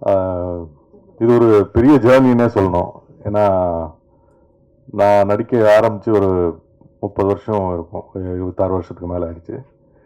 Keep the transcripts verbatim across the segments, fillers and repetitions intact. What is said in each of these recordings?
இது ஒரு பெரிய ஜேர்னின்னே சொல்லணும். ஏன்னா நான் நடிக்க ஆரம்பித்து ஒரு முப்பது வருஷம் இருக்கும், இருபத்தாறு வருஷத்துக்கு மேலே ஆயிடுச்சு.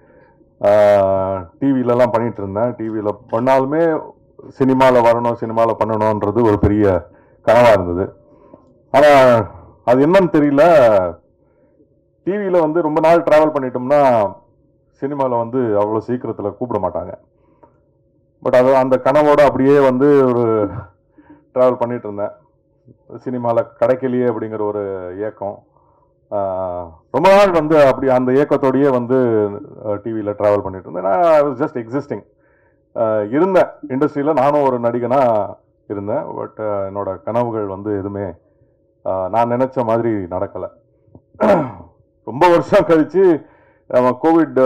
டிவிலலாம் பண்ணிகிட்டு இருந்தேன். டிவியில் பண்ணாலுமே சினிமாவில் வரணும், சினிமாவில் பண்ணணுன்றது ஒரு பெரிய கனவாக இருந்தது. ஆனால் அது என்னன்னு தெரியல, டிவியில் வந்து ரொம்ப நாள் ட்ராவல் பண்ணிட்டோம்னா சினிமாவில் வந்து அவ்வளோ சீக்கிரத்தில் கூப்பிட மாட்டாங்க. பட் அது அந்த கனவோடு அப்படியே வந்து ஒரு ட்ராவல் பண்ணிகிட்டு இருந்தேன். சினிமாவில் கிடைக்கலையே அப்படிங்கிற ஒரு ஏக்கம் ரொம்ப நாள் வந்து அப்படி அந்த ஏக்கத்தோடையே வந்து டிவியில் ட்ராவல் பண்ணிட்டு இருந்தேன். நான் ஐ வாஸ் ஜஸ்ட் எக்ஸிஸ்டிங் இருந்தேன். இண்டஸ்ட்ரியில் நானும் ஒரு நடிகனாக இருந்தேன். பட் என்னோட கனவுகள் வந்து எதுவுமே நான் நினச்ச மாதிரி நடக்கலை. ரொம்ப வருஷம் கழித்து கோவிட்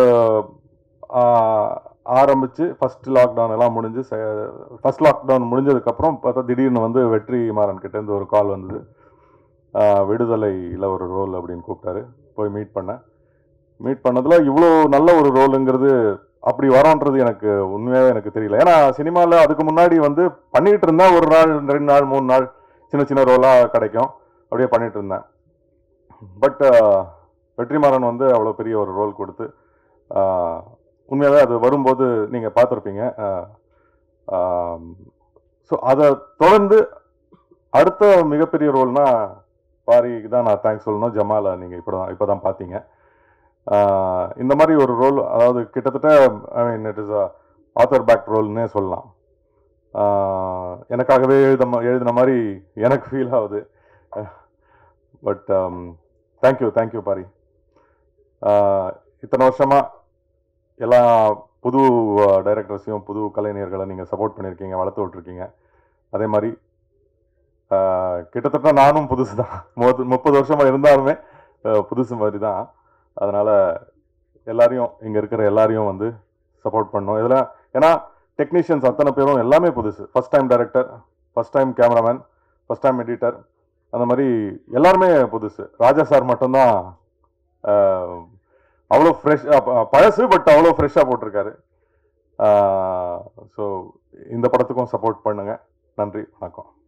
ஆரம்பித்து ஃபஸ்ட் லாக்டவுன் எல்லாம் முடிஞ்சு, ஃபஸ்ட் லாக்டவுன் முடிஞ்சதுக்கப்புறம் பார்த்தா திடீர்னு வந்து வெற்றிமாறன் கிட்டேருந்து ஒரு கால் வந்தது. விடுதலையில் ஒரு ரோல் அப்படின்னு கூப்பிட்டாரு. போய் மீட் பண்ணேன். மீட் பண்ணதில் இவ்வளோ நல்ல ஒரு ரோலுங்கிறது அப்படி வரோன்றது எனக்கு உண்மையாகவே எனக்கு தெரியல. ஏன்னா சினிமாவில் அதுக்கு முன்னாடி வந்து பண்ணிகிட்டு இருந்தேன். ஒரு நாள், ரெண்டு நாள், மூணு நாள் சின்ன சின்ன ரோலாக கிடைக்கும், அப்படியே பண்ணிகிட்டு இருந்தேன். பட் வெற்றிமாறன் வந்து அவ்வளோ பெரிய ஒரு ரோல் கொடுத்து உண்மையாகவே அது வரும்போது நீங்கள் பார்த்துருப்பீங்க. ஸோ அதை தொடர்ந்து அடுத்த மிகப்பெரிய ரோல்னா பாரிக்கு தான் நான் தேங்க்ஸ் சொல்லணும். ஜமாலை நீங்கள் இப்போ தான் இப்போ தான் பார்த்தீங்க. இந்த மாதிரி ஒரு ரோல், அதாவது கிட்டத்தட்ட I mean it is a author back ரோல்னே சொல்லலாம். எனக்காகவே எழுத எழுதின மாதிரி எனக்கு ஃபீல் ஆகுது. But thank you thank you Paari. இத்தனை வருஷமாக எல்லா புது டைரக்டர்ஸையும் புது கலைஞர்களை நீங்கள் சப்போர்ட் பண்ணியிருக்கீங்க, வளர்த்து விட்ருக்கீங்க. அதே மாதிரி கிட்டத்தட்ட நானும் புதுசு தான், முப்பது வருஷமாக இருந்தாலுமே புதுசு மாதிரி தான். அதனால் எல்லாரையும், இங்கே இருக்கிற எல்லாரையும் வந்து சப்போர்ட் பண்ணணும் இதில். ஏன்னா டெக்னீஷியன்ஸ் அத்தனை பேரும் எல்லாமே புதுசு. First time director, first time cameraman, first time editor, அந்த மாதிரி எல்லாருமே புதுசு. ராஜா சார் மட்டும்தான் அவ்வளோ ஃப்ரெஷ், பழசு பட் அவ்வளோ ஃப்ரெஷ்ஷாக போட்டிருக்காரு. ஸோ இந்த படத்துக்கும் சப்போர்ட் பண்ணுங்கள். நன்றி, வணக்கம்.